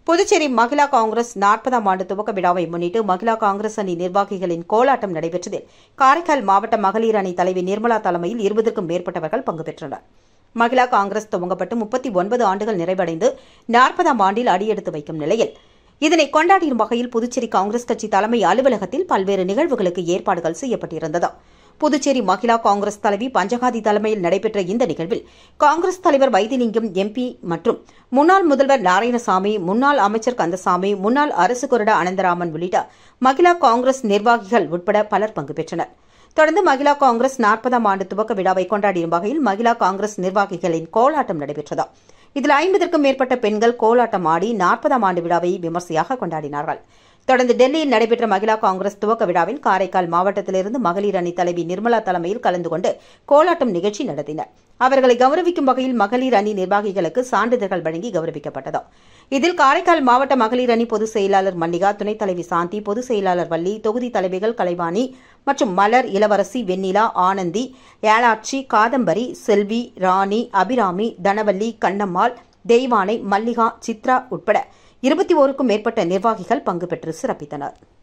புதுச்சேரி மகிழா காங்கிரஸ் 40ஆம் ஆண்டு துவக்க விழாவை முன்னிட்டு மகிழா காங்கிரஸ் அணி நிர்வாகிகளின் கோலாட்டம் நடைபெற்றதில் காரைக்கால் மாவட்ட மகளிர் அணி தலைவி நிர்மலா தலைமையில் 20க்கும் மேற்பட்டவர்கள் பங்கு பெற்றனர். மகிழா காங்கிரஸ் துவங்கப்பட்டு 39 ஆண்டுகள் நிறைவடைந்து 40ஆம் ஆண்டில் அடியெடுத்து வைக்கும் நிலையில் இதனை கொண்டாடும் வகையில் புதுச்சேரி காங்கிரஸ் கட்சி தலைமை அலுவலகத்தில் பல்வேறு நிகழ்வுகளுக்கு ஏற்பாடுகள் செய்யப்பட்டிருந்தது. புதுச்சேரி மகிழா காங்கிரஸ் தலைவி பஞ்சகாதி தலைமையில் நடைபெற்ற இந்த நிகழ்வில் காங்கிரஸ் தலைவர் வைத்திலிங்கம் எம்பி மற்றும் முன்னாள் முதல்வர் நாராயணசாமி, முன்னாள் அமைச்சர் கந்தசாமி, முன்னாள் அரசு கொறடா அனந்தராமன் உள்ளிட்ட மகிழா காங்கிரஸ் நிர்வாகிகள் உட்பட பலர் பங்கு பெற்றனர். தொடர்ந்து மகிழா காங்கிரஸ் 40ஆம் ஆண்டு துவக்க விழாவை கொண்டாடும் வகையில் மகிழா காங்கிரஸ் நிர்வாகிகளின் கோலாட்டம் நடைபெற்றது. இதில் 50க்கும் மேற்பட்ட பெண்கள் கோலாட்டம் ஆடி 40ஆம் ஆண்டு விழாவை விமர்சையாக கொண்டாடினார்கள். தொடர்ந்து டெல்லியில் நடைபெற்ற மகிழா காங்கிரஸ் துவக்க விழாவில் காரைக்கால் மாவட்டத்திலிருந்து மகளிர் அணி தலைவி நிர்மலா தலைமையில் கலந்து கொண்டு கோலாட்டம் நிகழ்ச்சி நடத்தினர். அவர்களை கௌரவிக்கும் வகையில் மகளிர் அணி நிர்வாகிகளுக்கு சான்றிதழ்கள் வழங்கி கௌரவிக்கப்பட்டது. இதில் காரைக்கால் மாவட்ட மகளிர் அணி பொதுச் செயலாளர் மல்லிகா, துணைத் தலைவி சாந்தி, பொதுச் செயலாளர் வள்ளி, தொகுதி தலைவிகள் கலைவாணி மற்றும் மலர், இளவரசி, வெண்ணிலா, ஆனந்தி, ஏலாட்சி, காதம்பரி, செல்வி, ராணி, அபிராமி, தனவல்லி, கண்ணம்மாள், தெய்வானை, மல்லிகா, சித்ரா உட்பட 21க்கும் மேற்பட்ட நிர்வாகிகள் பங்கு பெற்று சிறப்பித்தனர்.